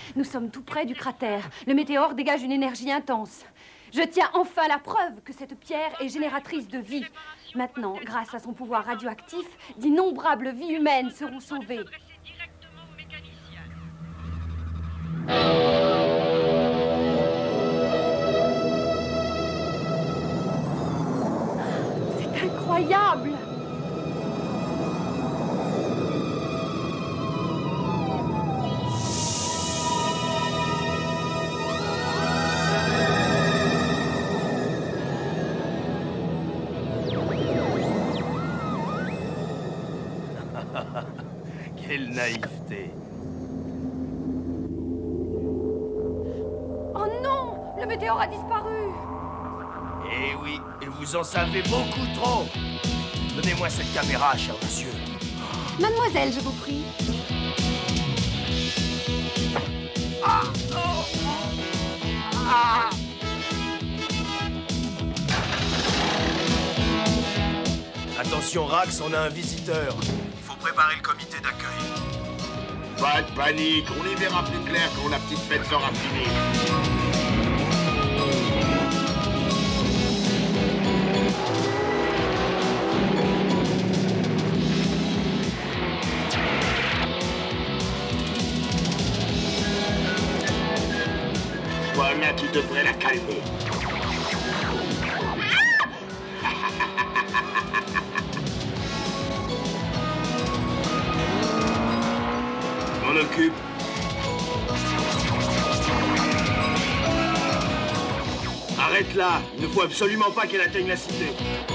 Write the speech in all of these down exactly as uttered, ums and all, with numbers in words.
Nous sommes tout près du cratère. Le météore dégage une énergie intense. Je tiens enfin la preuve que cette pierre est génératrice de vie. Maintenant, grâce à son pouvoir radioactif, d'innombrables vies humaines seront sauvées. C'est incroyable! Quelle naïveté! Oh non! Le météore a disparu! Eh oui, et vous en savez beaucoup trop! Donnez-moi cette caméra, cher monsieur. Mademoiselle, je vous prie. Ah! Oh! Ah! Attention, Rax, on a un visiteur. Il faut préparer le comité d'accueil. Pas de panique, on y verra plus clair quand la petite fête sera finie. Voilà, tu devrais la calmer. On occupe. Arrête là, il ne faut absolument pas qu'elle atteigne la cité.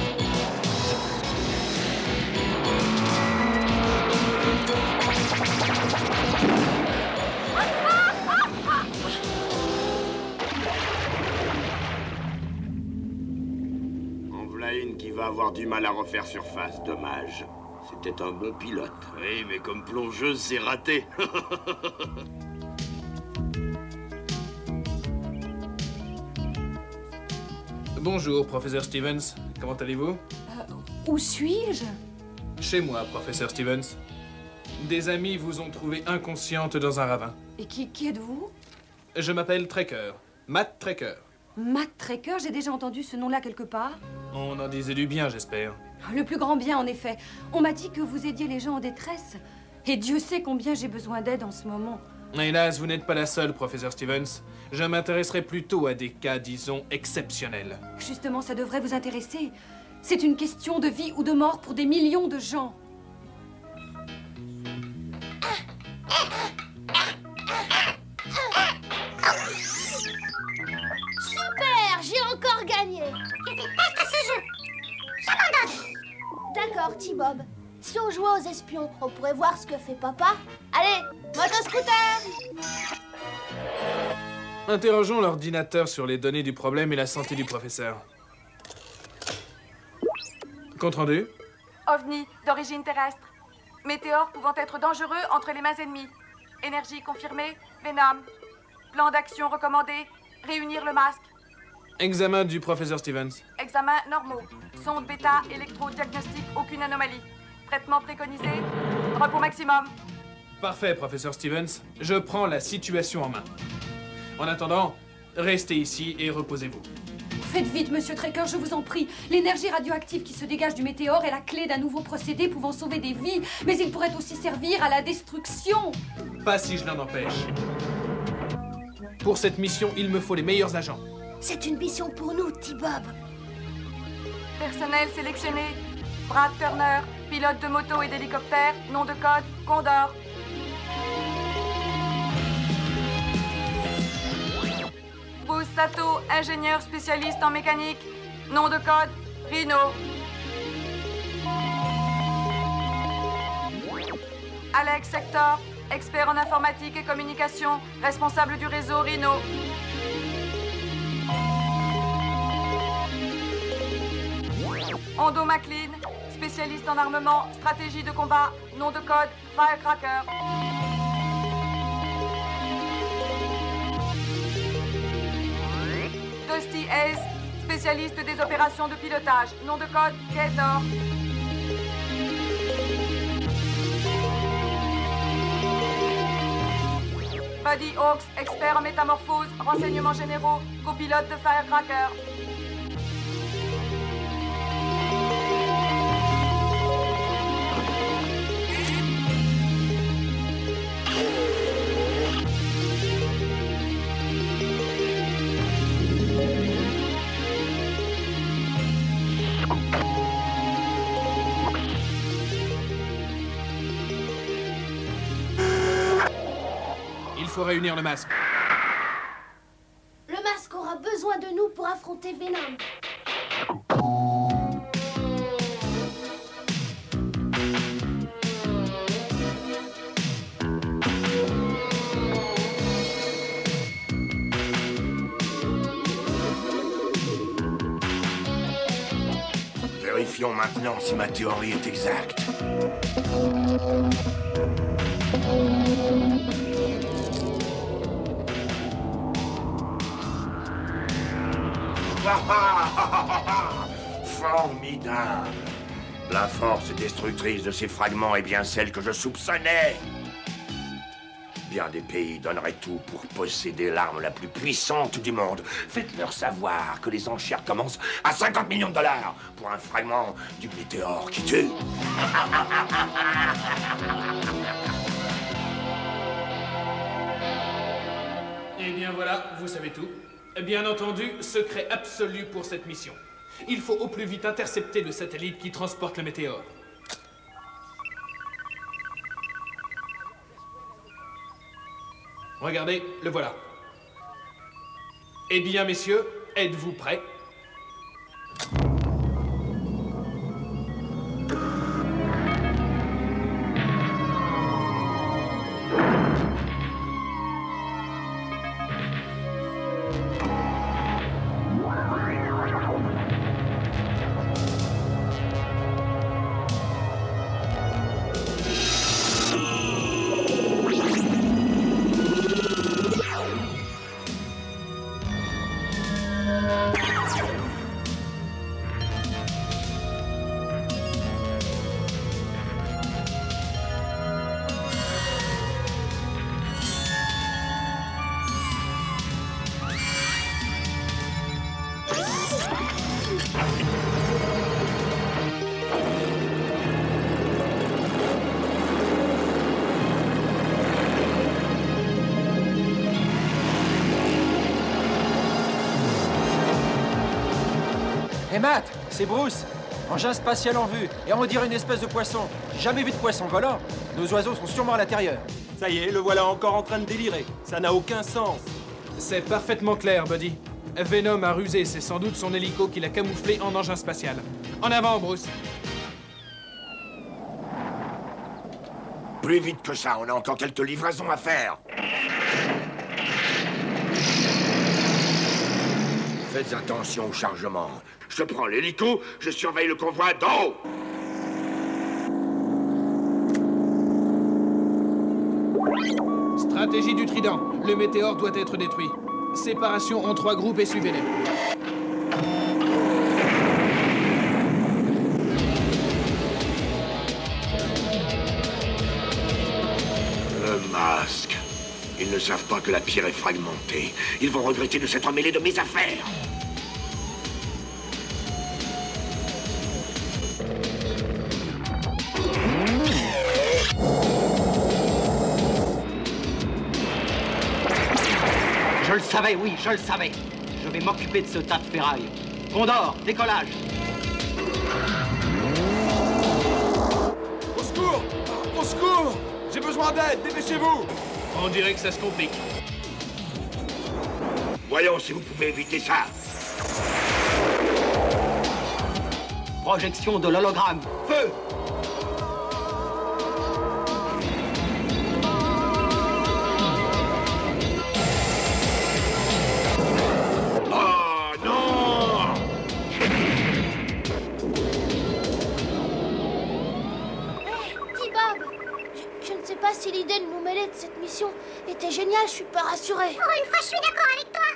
En voilà une qui va avoir du mal à refaire surface, dommage. C'était un bon pilote. Oui, mais comme plongeuse, c'est raté. Bonjour, professeur Stevens. Comment allez-vous? Euh, où suis-je? Chez moi, professeur Stevens. Des amis vous ont trouvé inconsciente dans un ravin. Et qui, qui êtes-vous? Je m'appelle Trekker. Matt Trekker. Matt Trekker, j'ai déjà entendu ce nom-là quelque part. On en disait du bien, j'espère. Le plus grand bien, en effet. On m'a dit que vous aidiez les gens en détresse. Et Dieu sait combien j'ai besoin d'aide en ce moment. Hélas, vous n'êtes pas la seule, professeur Stevens. Je m'intéresserai plutôt à des cas, disons, exceptionnels. Justement, ça devrait vous intéresser. C'est une question de vie ou de mort pour des millions de gens. Super, j'ai encore gagné. Je déteste ce jeu. J'abandonne. D'accord, T-Bob. Si on jouait aux espions, on pourrait voir ce que fait papa. Allez, motoscooter! Interrogeons l'ordinateur sur les données du problème et la santé du professeur. Compte rendu? OVNI d'origine terrestre. Météore pouvant être dangereux entre les mains ennemies. Énergie confirmée, Venom. Plan d'action recommandé, réunir le masque. Examen du professeur Stevens. Examen normaux. Sonde bêta, électrodiagnostic, aucune anomalie. Traitement préconisé, repos maximum. Parfait, professeur Stevens. Je prends la situation en main. En attendant, restez ici et reposez-vous. Faites vite, monsieur Trekker, je vous en prie. L'énergie radioactive qui se dégage du météore est la clé d'un nouveau procédé pouvant sauver des vies, mais il pourrait aussi servir à la destruction. Pas si je l'en empêche. Pour cette mission, il me faut les meilleurs agents. C'est une mission pour nous, T-Bob. Personnel sélectionné. Brad Turner, pilote de moto et d'hélicoptère, nom de code, Condor. Bruce Sato, ingénieur spécialiste en mécanique, nom de code, Rhino. Alex Sector, expert en informatique et communication, responsable du réseau Rhino. Hondo McLean, spécialiste en armement, stratégie de combat, nom de code, Firecracker. Dusty Hayes, spécialiste des opérations de pilotage, nom de code, Gator. Buddy Hawks, expert en métamorphose, renseignements généraux, copilote de Firecracker. Il faut réunir le masque. Le masque aura besoin de nous pour affronter Venom. Vérifions maintenant si ma théorie est exacte. Formidable! La force destructrice de ces fragments est bien celle que je soupçonnais. Bien des pays donneraient tout pour posséder l'arme la plus puissante du monde. Faites-leur savoir que les enchères commencent à cinquante millions de dollars pour un fragment du météore qui tue. Eh bien voilà, vous savez tout. Bien entendu, secret absolu pour cette mission. Il faut au plus vite intercepter le satellite qui transporte le météore. Regardez, le voilà. Eh bien, messieurs, êtes-vous prêts? Hé hey Matt, c'est Bruce. Engin spatial en vue, et on dirait une espèce de poisson. J'ai jamais vu de poisson volant. Nos oiseaux sont sûrement à l'intérieur. Ça y est, le voilà encore en train de délirer. Ça n'a aucun sens. C'est parfaitement clair, Buddy. Venom a rusé, c'est sans doute son hélico qui l'a camouflé en engin spatial. En avant, Bruce. Plus vite que ça, on a encore quelques livraisons à faire. Faites attention au chargement. Je prends l'hélico, je surveille le convoi d'en haut. Stratégie du Trident. Le météore doit être détruit. Séparation en trois groupes et suivez-les. Le masque. Ils ne savent pas que la pierre est fragmentée. Ils vont regretter de s'être mêlés de mes affaires. Je le savais, oui, je le savais. Je vais m'occuper de ce tas de ferraille. Condor, décollage. Au secours! Au secours! J'ai besoin d'aide, dépêchez-vous! On dirait que ça se complique. Voyons si vous pouvez éviter ça. Projection de l'hologramme. Feu! Oh non! Hé, T-Bob! Je, je ne sais pas si l'idée de nous mêler de cette mission était géniale, je suis pas rassurée. Pour une fois, je suis d'accord avec toi.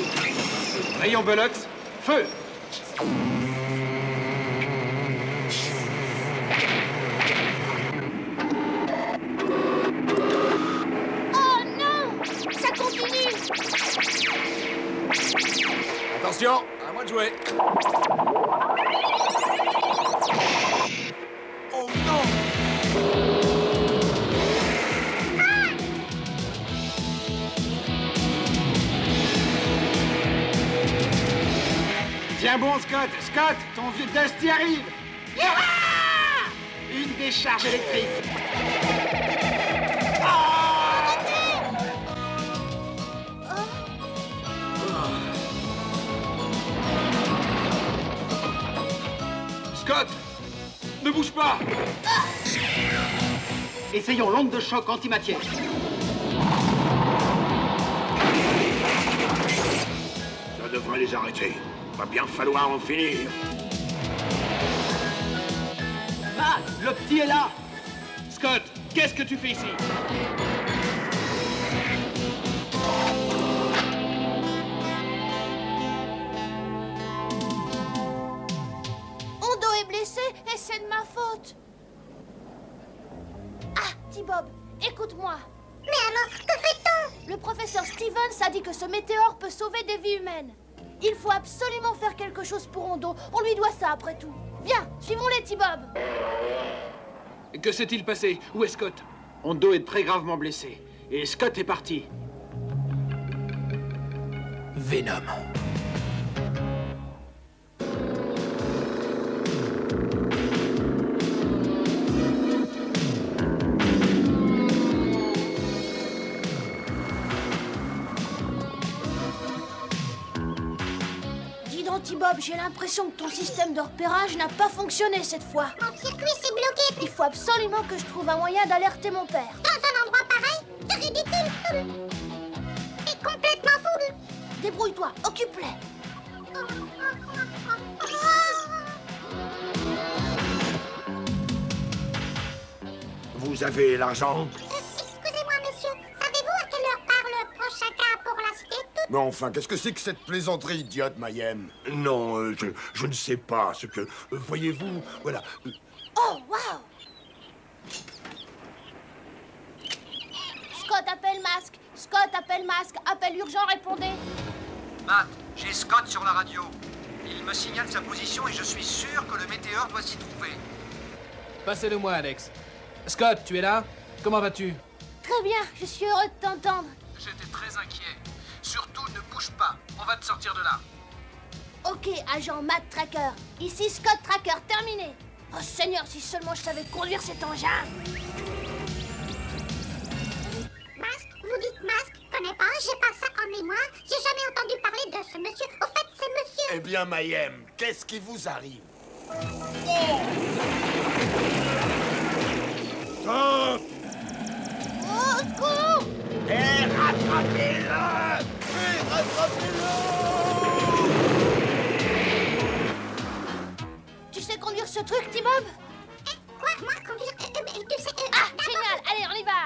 Rayon Velox, feu! Attention, à moi de jouer. Oh non! Tiens bon, Scott. Scott, ton vieux Dusty arrive. Yaha! Une décharge électrique. Scott! Ne bouge pas! Essayons l'onde de choc antimatière. Ça devrait les arrêter. Va bien falloir en finir. Matt, le petit est là! Scott, qu'est-ce que tu fais ici? Hondo est blessé et c'est de ma faute. Ah, T-Bob, écoute-moi. Mais alors, que fait-on? Le professeur Stevens a dit que ce météore peut sauver des vies humaines. Il faut absolument faire quelque chose pour Hondo. On lui doit ça après tout. Viens, suivons-les, T-Bob. Que s'est-il passé? Où est Scott? Hondo est très gravement blessé. Et Scott est parti. Venom. Dis donc, T-Bob, j'ai l'impression que ton système de repérage n'a pas fonctionné cette fois. Mon circuit s'est bloqué. Il faut absolument que je trouve un moyen d'alerter mon père. Dans un endroit pareil, c'est ridicule. Et complètement fou. Débrouille-toi, occupe-les. Vous avez l'argent? Euh, Excusez-moi, monsieur. Savez-vous à quelle heure part le prochain cas pour la cité toute? Mais enfin, qu'est-ce que c'est que cette plaisanterie idiote, Mayhem? Non, euh, je, je ne sais pas ce que... euh, voyez-vous, voilà. euh, Oh, waouh! Scott, appelle masque. Scott, appelle masque. Appel urgent, répondez. Matt, j'ai Scott sur la radio. Il me signale sa position et je suis sûr que le météore doit s'y trouver. Passez-le moi, Alex. Scott, tu es là? Comment vas-tu? Très bien, je suis heureux de t'entendre. J'étais très inquiet. Surtout, ne bouge pas. On va te sortir de là. Ok, agent Matt Tracker. Ici Scott Tracker, terminé. Oh Seigneur, si seulement je savais conduire cet engin. Masque, vous dites masque? Connais pas, j'ai pas ça en mémoire. J'ai jamais entendu parler de ce monsieur. Au fait, c'est monsieur. Eh bien, Mayhem, qu'est-ce qui vous arrive? Stop! Oh, au secours! Et rattrapez-le! Et rattrapez-le! Tu sais conduire ce truc, T-Bob? Eh, quoi? Moi, conduire? euh, euh, euh, tu sais... euh, Ah, d'abord- génial! Allez, on y va!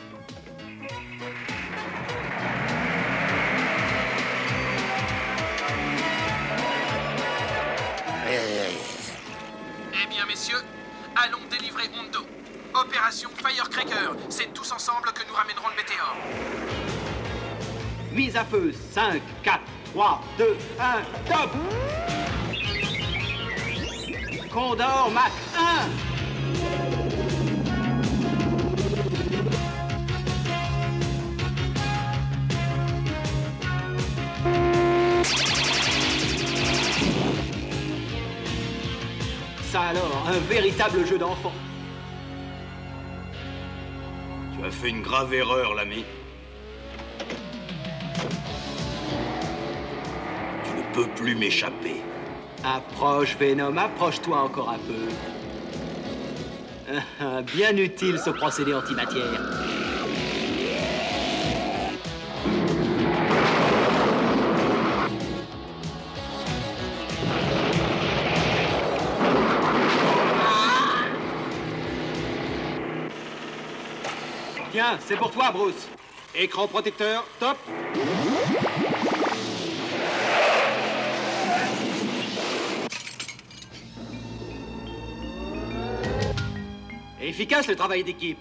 Eh bien, messieurs, allons délivrer Hondo. Opération Firecracker. C'est tous ensemble que nous ramènerons le météore. Mise à feu. cinq, quatre, trois, deux, un, top! Condor Mach un. Ça alors, un véritable jeu d'enfant. Tu as fait une grave erreur, l'ami. Tu ne peux plus m'échapper. Approche, Venom, approche-toi encore un peu. Ah, ah, bien utile ce procédé antimatière. Tiens, c'est pour toi, Bruce. Écran protecteur, top. Efficace le travail d'équipe.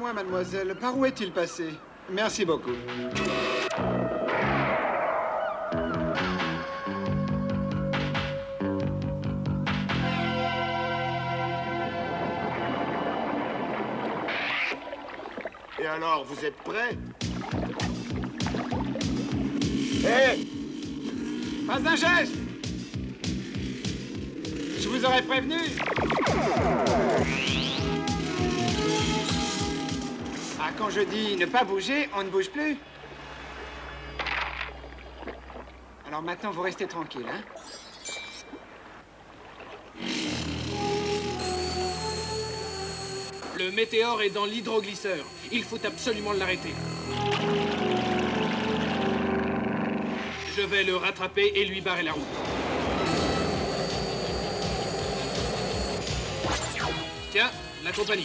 Dites-moi, mademoiselle, par où est-il passé? Merci beaucoup. Et alors, vous êtes prêts? Hé! Pas un geste! Je vous aurais prévenu. Ah, quand je dis ne pas bouger, on ne bouge plus. Alors maintenant, vous restez tranquille, hein? Le météore est dans l'hydroglisseur. Il faut absolument l'arrêter. Je vais le rattraper et lui barrer la route. Tiens, la compagnie.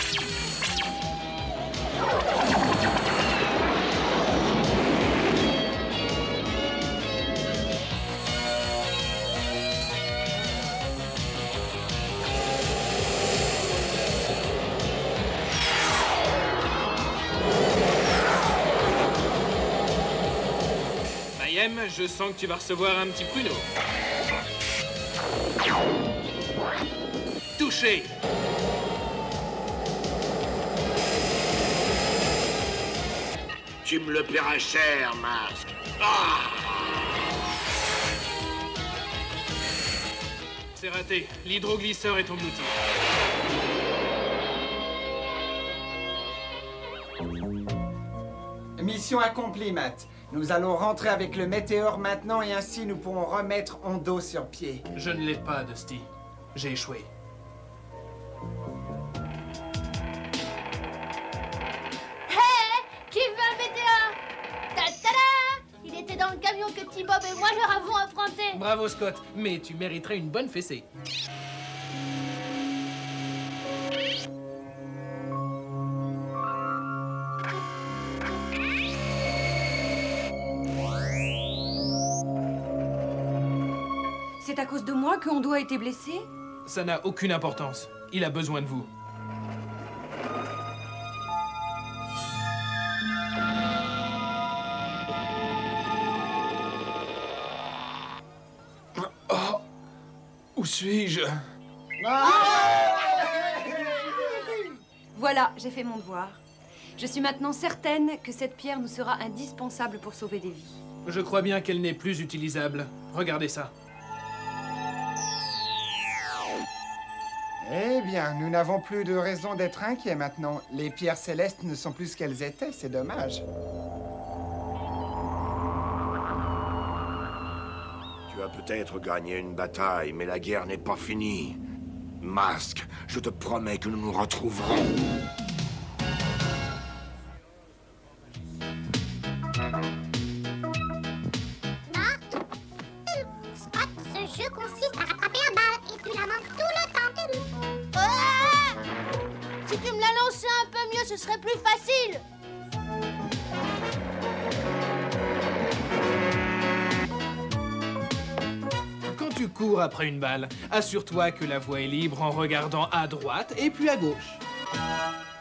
Mayhem, je sens que tu vas recevoir un petit pruneau. Touché. Tu me le paieras cher, Masque. Ah! C'est raté. L'hydroglisseur est englouti. Mission accomplie, Matt. Nous allons rentrer avec le météore maintenant et ainsi nous pourrons remettre Hondo sur pied. Je ne l'ai pas, Dusty. J'ai échoué. Qui veut un météore? Ta-ta-da! Il était dans le camion que T-Bob et moi leur avons emprunté. Bravo, Scott. Mais tu mériterais une bonne fessée. C'est à cause de moi que Hondo a été blessé? Ça n'a aucune importance. Il a besoin de vous. Oh! Où suis-je? Voilà, j'ai fait mon devoir. Je suis maintenant certaine que cette pierre nous sera indispensable pour sauver des vies. Je crois bien qu'elle n'est plus utilisable. Regardez ça. Eh bien, nous n'avons plus de raison d'être inquiets maintenant. Les pierres célestes ne sont plus ce qu'elles étaient, c'est dommage. Tu as peut-être gagné une bataille, mais la guerre n'est pas finie. Masque, je te promets que nous nous retrouverons. Scott, ce jeu consiste à rattraper un bal et tu la manques tout le temps. Ah! Si tu me l'annonçais un peu mieux, ce serait plus facile. Quand tu cours après une balle, assure-toi que la voie est libre en regardant à droite et puis à gauche.